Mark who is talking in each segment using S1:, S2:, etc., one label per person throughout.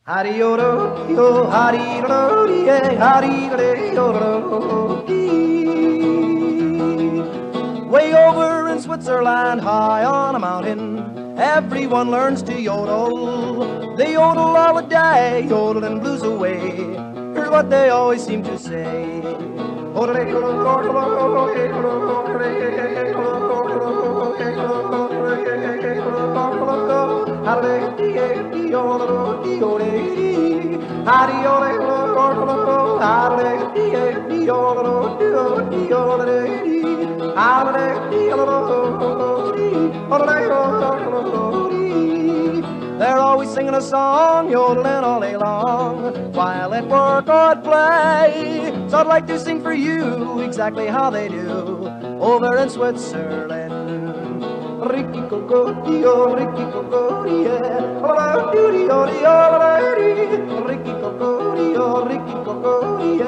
S1: Hari-yo-do-yo, hari-do-do-dee, hari-do-do-yo-do-dee. Way over in Switzerland, high on a mountain, everyone learns to yodel. They yodel all the day, yodeling blues away. Here's what they always seem to say. They're always singing a song, yodeling all day long, while at work or at play. So I'd like to sing for you exactly how they do over in Switzerland. Ricky Cocodio, Ricky Cocodia, Ricky Cocodio, Ricky Cocodia,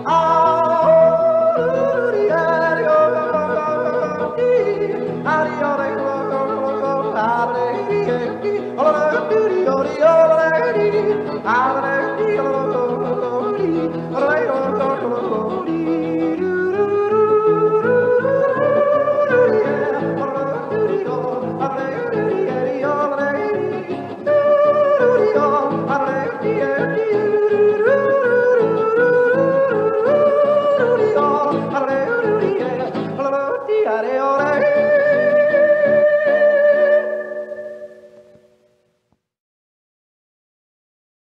S1: Adios.